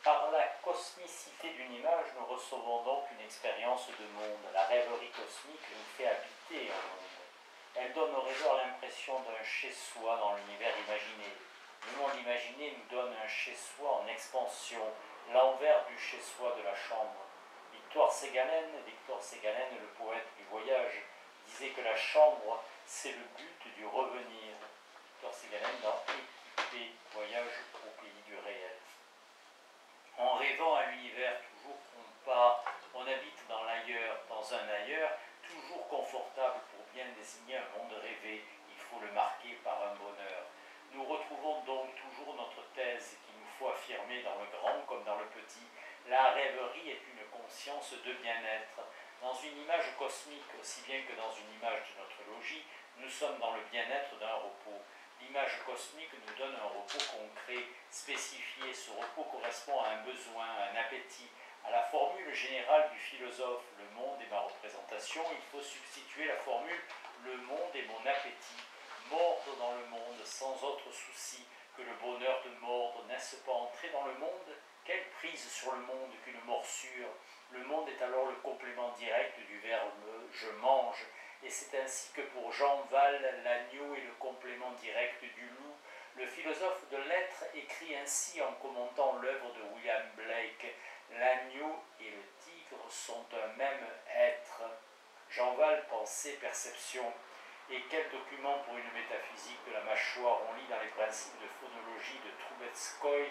Par la cosmicité d'une image, nous recevons donc une expérience de monde. La rêverie cosmique nous fait habiter un monde. Elle donne au rêveur l'impression d'un chez-soi dans l'univers imaginé. Le monde imaginé nous donne un chez-soi en expansion, l'envers du chez-soi de la chambre. Victor Ségalen, le poète du voyage, disait que la chambre, c'est le but du revenir. Victor Ségalen dans Équipé, voyage au pays du réel. En rêvant à l'univers, toujours on part, on habite dans l'ailleurs, dans un ailleurs, toujours confortable pour bien désigner un monde rêvé, il faut le marquer par un bonheur. Nous retrouvons donc toujours notre thèse qu'il nous faut affirmer dans le grand comme dans le petit. La rêverie est une conscience de bien-être. Dans une image cosmique, aussi bien que dans une image de notre logis, nous sommes dans le bien-être d'un repos. L'image cosmique nous donne un repos concret, spécifié. Ce repos correspond à un besoin, à un appétit. À la formule générale du philosophe « le monde est ma représentation », il faut substituer la formule « le monde est mon appétit ». Mordre dans le monde sans autre souci que le bonheur de mordre, n'est-ce pas entrer dans le monde? Quelle prise sur le monde qu'une morsure? Le monde est alors le complément direct du verbe « je mange ». Et c'est ainsi que pour Jean Val, l'agneau est le complément direct du loup. Le philosophe de l'être écrit ainsi en commentant l'œuvre de William Blake. L'agneau et le tigre sont un même être. Jean Val, pensée, perception. Et quel document pour une métaphysique de la mâchoire? On lit dans les principes de phonologie de Troubetskoy,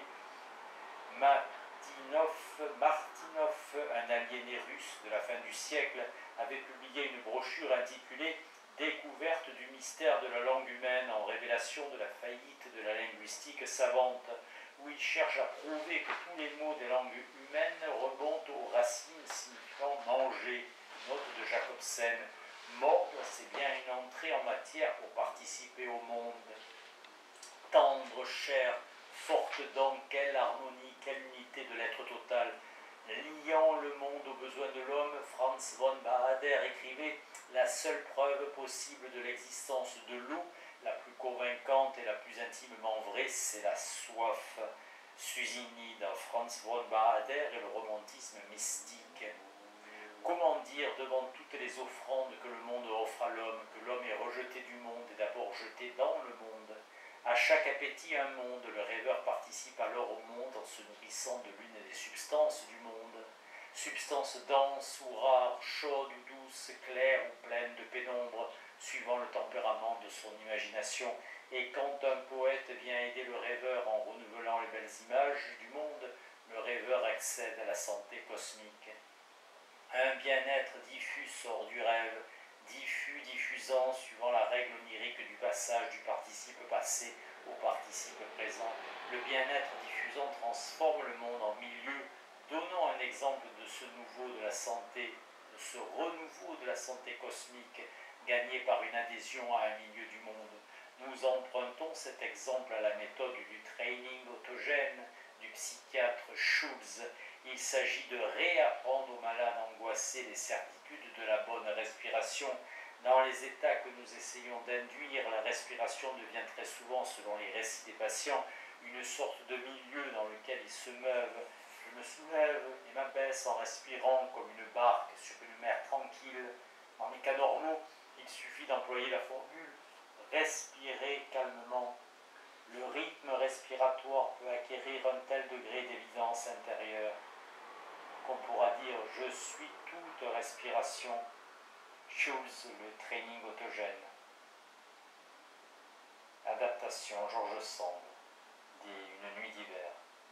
Martinov, un aliéné russe de la fin du siècle, avait publié une brochure intitulée « Découverte du mystère de la langue humaine en révélation de la faillite de la linguistique savante », où il cherche à prouver que tous les mots des langues humaines remontent aux racines signifiant manger. Note de Jacobsen. Mordre, c'est bien une entrée en matière pour participer au monde. Tendre, cher, forte dent, quelle harmonie, quelle unité de l'être total. Liant le monde aux besoins de l'homme, Franz von Baader écrivait « La seule preuve possible de l'existence de l'eau, la plus convaincante et la plus intimement vraie, c'est la soif. » Susini dans Franz von Baader et le romantisme mystique. Comment dire devant toutes les offrandes que le monde offre à l'homme, que l'homme est rejeté du monde et d'abord jeté dans le monde? À chaque appétit un monde, le rêveur participe alors au monde en se nourrissant de l'une des substances du monde. Substances denses ou rares, chaudes ou douces, claires ou pleines de pénombre, suivant le tempérament de son imagination. Et quand un poète vient aider le rêveur en renouvelant les belles images du monde, le rêveur accède à la santé cosmique. Un bien-être diffus sort du rêve, diffusant, suivant la règle onirique du passage du participe passé au participe présent. Le bien-être diffusant transforme le monde en milieu. Donnons un exemple de ce nouveau de la santé, de ce renouveau de la santé cosmique, gagné par une adhésion à un milieu du monde. Nous empruntons cet exemple à la méthode du training autogène du psychiatre Schulz. Il s'agit de réapprendre aux malades angoissés les certitudes de la bonne respiration. Dans les états que nous essayons d'induire, la respiration devient très souvent, selon les récits des patients, une sorte de milieu dans lequel ils se meuvent. Je me soulève et m'abaisse en respirant comme une barque sur une mer tranquille. Dans les cas normaux, il suffit d'employer la formule « respirer calmement ». Le rythme respiratoire peut acquérir un tel degré d'évidence intérieure qu'on pourra dire « je suis toute respiration ». Schulz, le training autogène. Adaptation, Georges Sand, Une nuit d'hiver.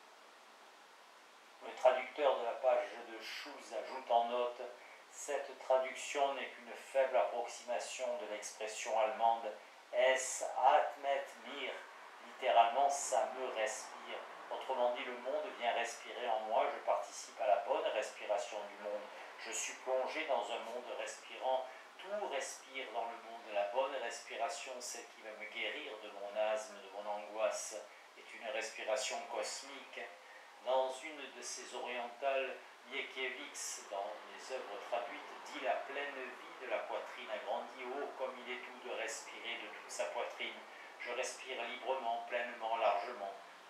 Le traducteur de la page de Schulz ajoute en note « Cette traduction n'est qu'une faible approximation de l'expression allemande « Es atmet mir », littéralement « ça me respire ». Autrement dit, le monde vient respirer en moi, je participe à la bonne respiration du monde. Je suis plongé dans un monde respirant, tout respire dans le monde. La bonne respiration, celle qui va me guérir de mon asthme, de mon angoisse, est une respiration cosmique. Dans une de ses orientales, Miekiewicz, dans les œuvres traduites, dit « La pleine vie de la poitrine a grandi haut comme il est doux de respirer de toute sa poitrine. Je respire librement, pleinement, largement.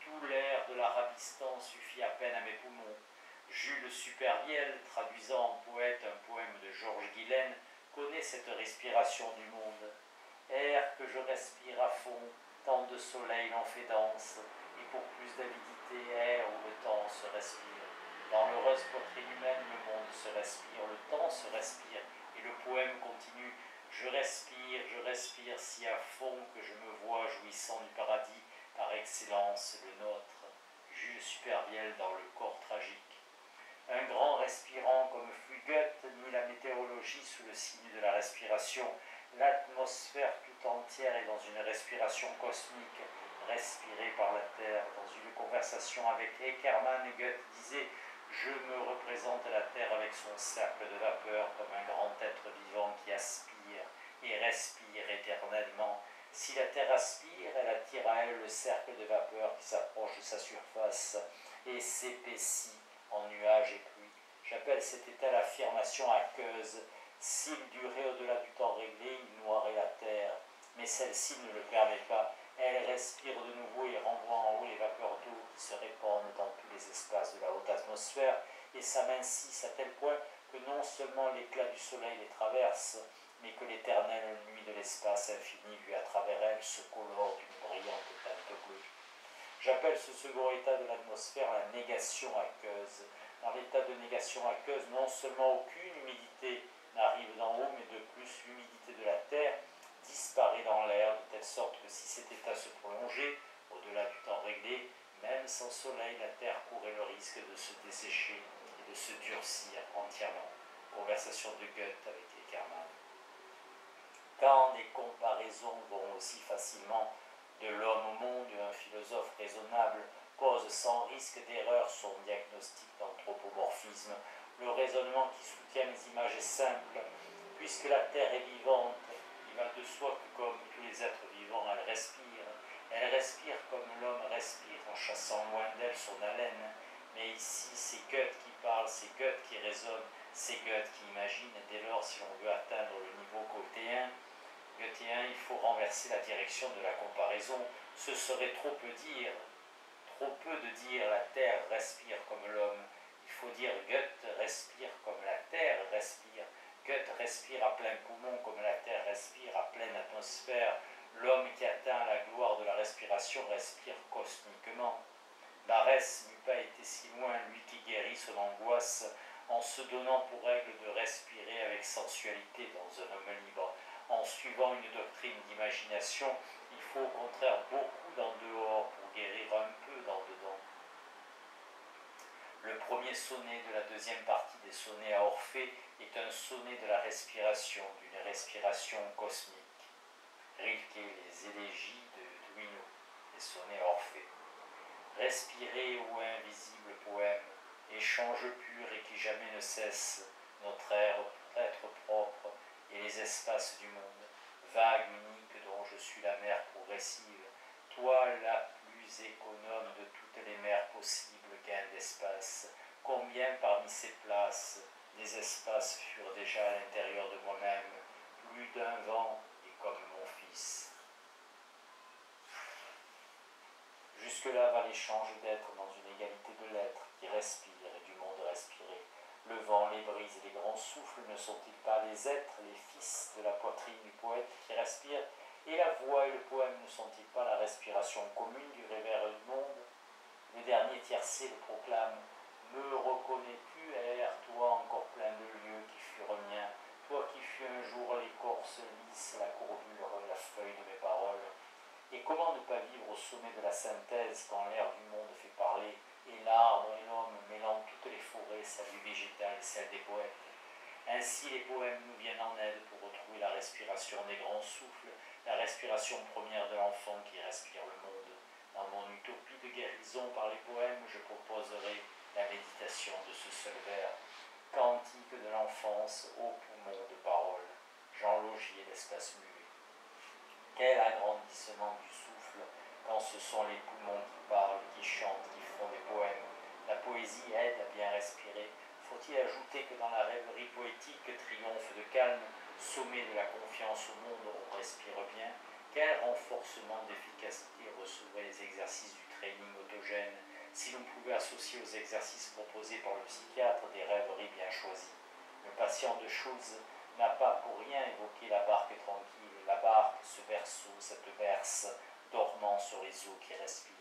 Tout l'air de l'arabistan suffit à peine à mes poumons. Jules Supervielle, traduisant en poète un poème de Georges Guilaine, connaît cette respiration du monde. Air que je respire à fond, tant de soleil l'en fait danse, et pour plus d'avidité, air où le temps se respire. Dans l'heureuse poitrine humaine, le monde se respire, le temps se respire, et le poème continue. Je respire si à fond que je me vois jouissant du paradis, par excellence le nôtre. Jules Supervielle dans Le corps tragique. Un grand respirant comme fut Goethe mit la météorologie sous le signe de la respiration. L'atmosphère tout entière est dans une respiration cosmique, respirée par la Terre. Dans une conversation avec Eckermann, Goethe disait « Je me représente la Terre avec son cercle de vapeur comme un grand être vivant qui aspire et respire éternellement. Si la Terre aspire, elle attire à elle le cercle de vapeur qui s'approche de sa surface et s'épaissit en nuages et pluie. J'appelle cet état l'affirmation aqueuse. S'il durait au-delà du temps réglé, il noierait la terre. Mais celle-ci ne le permet pas. Elle respire de nouveau et renvoie en haut les vapeurs d'eau qui se répandent dans tous les espaces de la haute atmosphère et s'amincissent à tel point que non seulement l'éclat du soleil les traverse, mais que l'éternelle nuit de l'espace infini vue à travers elle se colore d'une brillante teinte bleue. J'appelle ce second état de l'atmosphère la négation aqueuse. Dans l'état de négation aqueuse, non seulement aucune humidité n'arrive d'en haut, mais de plus l'humidité de la terre disparaît dans l'air, de telle sorte que si cet état se prolongeait, au-delà du temps réglé, même sans soleil, la terre courait le risque de se dessécher et de se durcir entièrement. Conversation de Goethe avec Eckermann. Quand des comparaisons vont aussi facilement de l'homme au monde, un philosophe raisonnable pose sans risque d'erreur son diagnostic d'anthropomorphisme. Le raisonnement qui soutient les images est simple. Puisque la terre est vivante, il va de soi que comme tous les êtres vivants, elle respire. Elle respire comme l'homme respire en chassant loin d'elle son haleine. Mais ici, c'est Goethe qui parle, c'est Goethe qui raisonne, c'est Goethe qui imagine. Et dès lors, si l'on veut atteindre le niveau goethéen, il faut renverser la direction de la comparaison. Ce serait trop peu de dire la terre respire comme l'homme. Il faut dire Goethe respire comme la terre respire. Goethe respire à plein poumon comme la terre respire à pleine atmosphère. L'homme qui atteint la gloire de la respiration respire cosmiquement. Barès n'eût pas été si loin, lui qui guérit son angoisse en se donnant pour règle de respirer avec sensualité dans un homme libre. En suivant une doctrine d'imagination, il faut au contraire beaucoup d'en dehors pour guérir un peu d'en dedans. Le premier sonnet de la deuxième partie des sonnets à Orphée est un sonnet de la respiration, d'une respiration cosmique. Rilke, les élégies de Duino, les sonnets à Orphée. Respirer, ô invisible poème, échange pur et qui jamais ne cesse, notre être propre et les espaces du monde, vague unique dont je suis la mer progressive, toi la plus économe de toutes les mers possibles gain d'espace. Combien parmi ces places des espaces furent déjà à l'intérieur de moi-même, plus d'un vent et comme mon fils. Jusque-là va l'échange d'être dans une égalité de l'être qui respire et du monde respiré. Le vent, les brises et les grands souffles ne sont-ils pas les êtres, les fils de la poitrine du poète qui respire? Et la voix et le poème ne sont-ils pas la respiration commune du réveil du monde? Le dernier tiercé le proclame. Me reconnais-tu, air, toi encore plein de lieux qui furent miens, toi qui fus un jour l'écorce lisse, la courbure, la feuille de mes paroles? Et comment ne pas vivre au sommet de la synthèse quand l'air du monde fait parler, et l'arbre et l'homme mêlant toutes les forêts, celle du végétal et celle des poètes? Ainsi les poèmes nous viennent en aide pour retrouver la respiration des grands souffles, la respiration première de l'enfant qui respire le monde. Dans mon utopie de guérison par les poèmes, je proposerai la méditation de ce seul vers. Cantique de l'enfance, ô poumon de parole, Jean Laugier, l'espace muet. Quel agrandissement du souffle quand ce sont les poumons qui parlent, qui chantent, qui font des poèmes. La poésie aide à bien respirer. Faut-il ajouter que dans la rêverie poétique, triomphe de calme, sommet de la confiance au monde, on respire bien? Quel renforcement d'efficacité recevraient les exercices du training autogène si l'on pouvait associer aux exercices proposés par le psychiatre des rêveries bien choisies? Le patient de Schulze n'a pas pour rien évoqué la barque tranquille, la barque, ce berceau, cette berce, dormant sur les eaux qui respirent.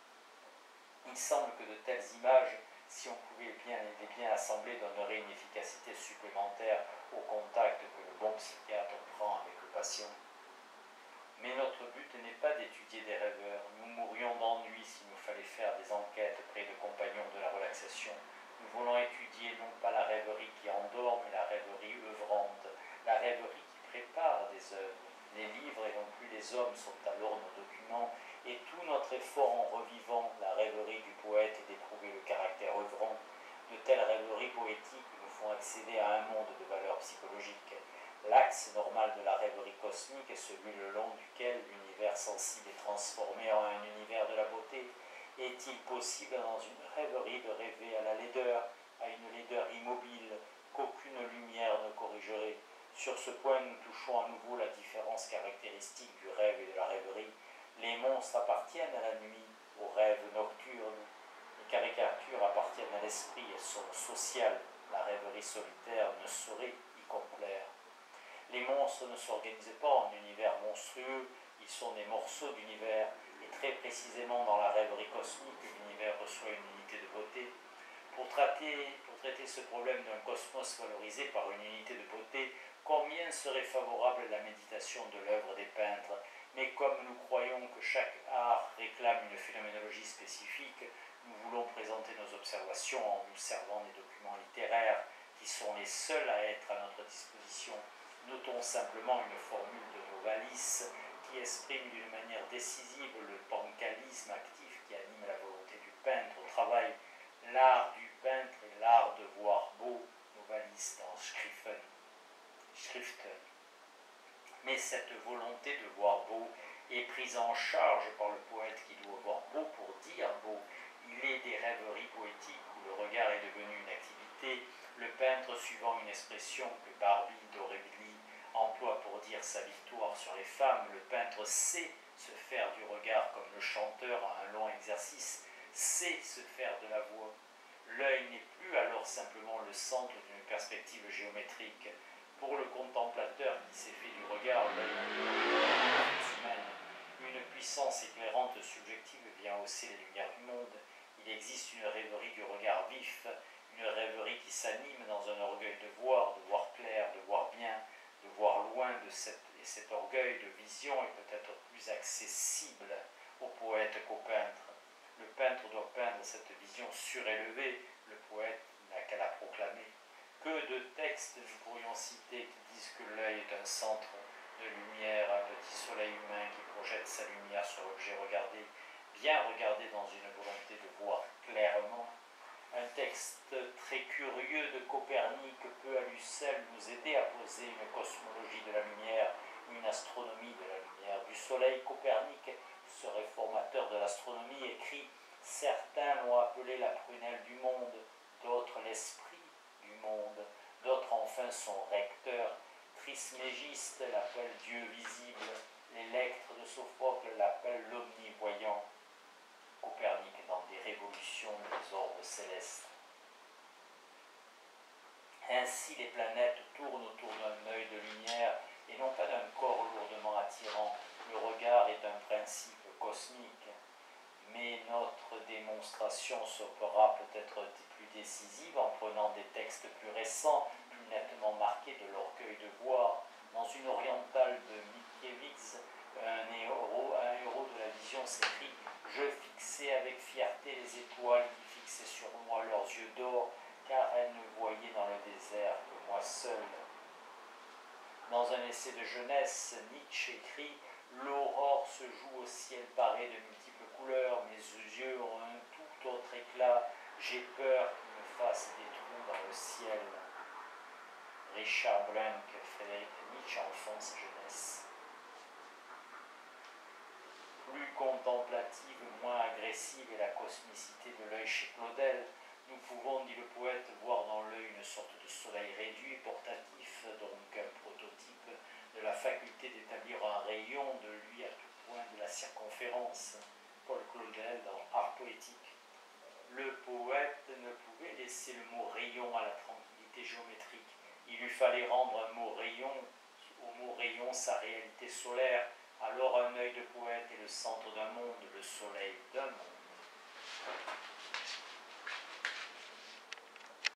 Il semble que de telles images, si on pouvait les bien assembler, donneraient une efficacité supplémentaire au contact que le bon psychiatre prend avec le patient. Mais notre but n'est pas d'étudier des rêveurs. Nous mourrions d'ennui s'il nous fallait faire des enquêtes près de compagnons de la relaxation. Nous voulons étudier non pas la rêverie qui endort, mais la rêverie œuvrante, la rêverie qui prépare des œuvres. Les livres et non plus les hommes sont alors nos documents, et tout notre effort en revivant la rêverie du poète est d'éprouver le caractère œuvrant. De telles rêveries poétiques nous font accéder à un monde de valeurs psychologiques. L'axe normal de la rêverie cosmique est celui le long duquel l'univers sensible est transformé en un univers de la beauté. Est-il possible dans une rêverie de rêver à la laideur, à une laideur immobile, qu'aucune lumière ne corrigerait? Sur ce point, nous touchons à nouveau la différence caractéristique du rêve et de la rêverie. Les monstres appartiennent à la nuit, aux rêves nocturnes. Les caricatures appartiennent à l'esprit, elles sont sociales. La rêverie solitaire ne saurait y complaire. Les monstres ne s'organisent pas en univers monstrueux, ils sont des morceaux d'univers, et très précisément dans la rêverie cosmique, l'univers reçoit une unité de beauté. Pour traiter ce problème d'un cosmos valorisé par une unité de beauté, combien serait favorable la méditation de l'œuvre des peintres? Mais comme nous croyons que chaque art réclame une phénoménologie spécifique, nous voulons présenter nos observations en nous servant des documents littéraires qui sont les seuls à être à notre disposition. Notons simplement une formule de Novalis qui exprime d'une manière décisive le pancalisme actif qui anime la volonté du peintre au travail. L'art du peintre est l'art de voir beau, Novalis dans Schriften. Mais cette volonté de voir beau est prise en charge par le poète qui doit voir beau pour dire beau. Il est des rêveries poétiques où le regard est devenu une activité. Le peintre, suivant une expression que Barbey d'Aurevilly emploie pour dire sa victoire sur les femmes, le peintre sait se faire du regard comme le chanteur a un long exercice, sait se faire de la voix. L'œil n'est plus alors simplement le centre d'une perspective géométrique. Pour le contemplateur qui s'est fait du regard, l'œil une puissance éclairante subjective vient hausser les lumières du monde. Il existe une rêverie du regard vif, une rêverie qui s'anime dans un orgueil de voir clair, de voir bien, de voir loin, et cet orgueil de vision est peut-être plus accessible au poète qu'au peintre. Le peintre doit peindre cette vision surélevée, le poète n'a qu'à la proclamer. Que de textes nous pourrions citer qui disent que l'œil est un centre de lumière, un petit soleil humain qui projette sa lumière sur l'objet regardé, bien regardé dans une volonté de voir clairement. Un texte très curieux de Copernic peut à lui seul nous aider à poser une cosmologie de la lumière, une astronomie de la lumière. Du soleil, Copernic, ce réformateur de l'astronomie, écrit « Certains l'ont appelé la prunelle du monde, d'autres l'esprit du monde, d'autres enfin son recteur. Trismégiste l'appelle Dieu visible, l'électre de Sophocle l'appelle l'omnivoyant. » Copernic dans des révolutions des orbes célestes. Ainsi les planètes tournent autour d'un œil de lumière et non pas d'un corps lourdement attirant. Le regard est un principe cosmique. Mais notre démonstration sera peut-être plus décisive en prenant des textes plus récents, plus nettement marqués de l'orgueil de voir. Dans une orientale de Mickiewicz, un héros de la vision s'écrit « Je fixais avec fierté les étoiles qui fixaient sur moi leurs yeux d'or, car elles ne voyaient dans le désert que moi seul. » Dans un essai de jeunesse, Nietzsche écrit « L'aurore se joue au ciel paré de multiples couleurs, mes yeux ont un tout autre éclat, j'ai peur qu'ils me fassent des trous dans le ciel. » Richard Blank, Frédéric Nietzsche, enfance et jeunesse. Plus contemplative, moins agressive est la cosmicité de l'œil chez Claudel. Nous pouvons, dit le poète, voir dans l'œil une sorte de soleil réduit, portatif, donc un prototype de la faculté d'établir un rayon de lui à tout point de la circonférence. Paul Claudel dans Art poétique. Le poète ne pouvait laisser le mot rayon à la tranquillité géométrique. Il lui fallait rendre au mot rayon sa réalité solaire. Alors un œil de poète est le centre d'un monde, le soleil d'un monde.